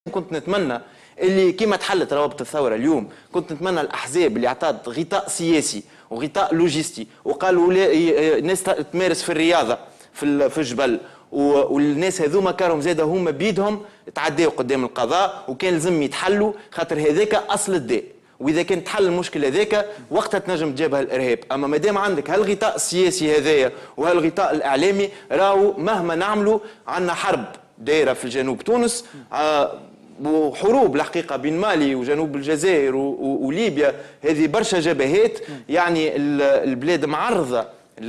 كنت نتمنى اللي كيما تحلت روابط الثوره اليوم، كنت نتمنى الاحزاب اللي عطات غطاء سياسي وغطاء لوجستي وقالوا الناس تمارس في الرياضه في الجبل، والناس هذوما كانوا زاده هما بيدهم تعداوا قدام القضاء وكان لازم يتحلوا، خاطر هذاك اصل الداء. واذا كان تحل المشكله هذاك وقتها تنجم تجابها الارهاب. اما ما دام عندك هالغطاء السياسي هذايا وهالغطاء الاعلامي، راهو مهما نعملوا عندنا حرب دايره في جنوب تونس، وحروب الحقيقه بين مالي وجنوب الجزائر وليبيا، هذه برشا جبهات. يعني البلاد معرضه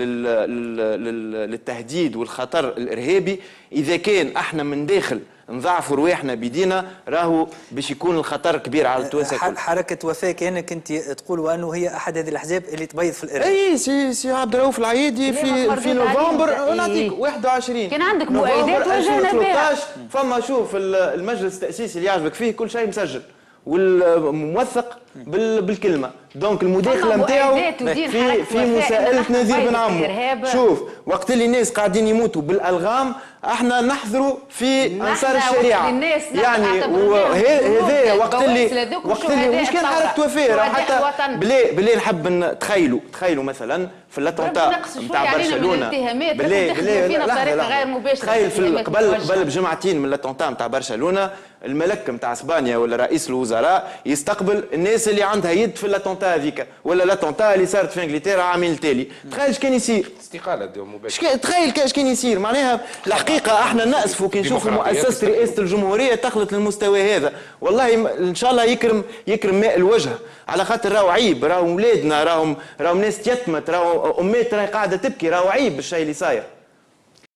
للتهديد والخطر الارهابي. اذا كان احنا من داخل نضعفوا رواحنا بيدينا، راهو باش يكون الخطر كبير على التوانسه الكل. حركه وفاء كانك انت تقول انه هي احد هذه الاحزاب اللي تبيض في الارهاب. اي سي عبد الرؤوف العيدي في نوفمبر نعطيك 21 كان عندك مؤيدات وجهنا بها. فما شوف المجلس التاسيسي اللي يعجبك فيه كل شيء مسجل والموثق بالكلمه. دونك المداخله نتاعو في مساءله نذير بن عمو. شوف وقت اللي الناس قاعدين يموتوا بالالغام، احنا نحضروا في انصار الشريعه. يعني هذا وقت اللي مش كان حركه وفاء، حتى بلي نحب تخيلوا مثلا في الاتونتا نتاع برشلونه، بلي بطريقه غير مباشره. تخيل قبل بجمعتين من الاتونتا نتاع برشلونه، الملك نتاع اسبانيا ولا رئيس الوزراء يستقبل الناس اللي عندها يد في الاتونتا هذيك، ولا الاتونتا اللي صارت في انجلترا عامين التالي. تخيل اش كان يصير؟ استقاله مباشره. تخيل اش كان يصير. معناها الحقيقه احنا نأسفوا كي نشوفوا مؤسسه رئاسه الجمهوريه تخلط للمستوى هذا. والله ان شاء الله يكرم ماء الوجه، على خاطر راهو عيب، راهو اولادنا راهم ناس تيتمت، راهو امات راهي قاعده تبكي، راهو عيب الشيء اللي صاير.